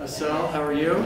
Asel, how are you?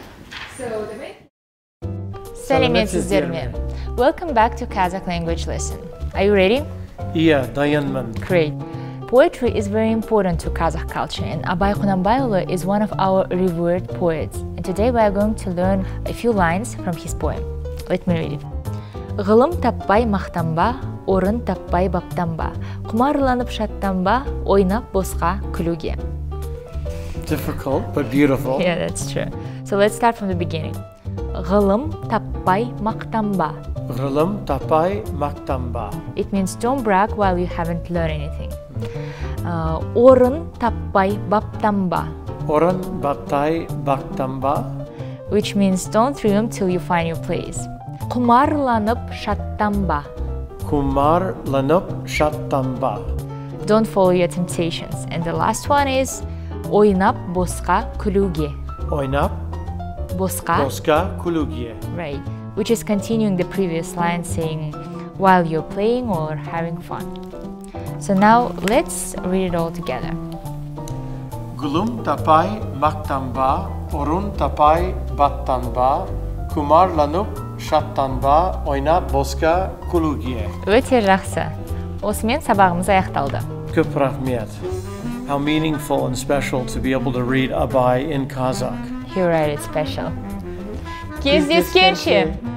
Сәлеметсіздер ме? Welcome back to Kazakh language lesson. Are you ready? Iya, dayanman. Great. Poetry is very important to Kazakh culture, and Abay Qunanbayoglu is one of our revered poets. And today we are going to learn a few lines from his poem. Let me read it. Ғылым таппай мақтанба, орын таппай баптанба, құмарланып шаттанба, ойнап босқа күлуге. Difficult, but beautiful. Yeah, that's true. So let's start from the beginning. Ғылым таппай мақтанба. Ғылым таппай мақтанба. It means don't brag while you haven't learned anything. Орын таппай баптанба. Орын баптай бақтанба. Which means don't triumph till you find your place. Құмарланып шаттанба. Құмарланып шаттанба. Don't follow your temptations. And the last one is ойнап босқа күлуге. Ойнап Босқа. босқа күлуге. Right. Which is continuing the previous line saying while you're playing or having fun. So now let's read it all together. Ғылым таппай мақтанба, орын таппай баттанба, құмарланып шаттанба, ойнап босқа күлуге. Өте жақсы. Осымен сабағымыз аяқталды. Көп рахмет. How meaningful and special to be able to read Abay in Kazakh. You're right, it's special. Кездескенше!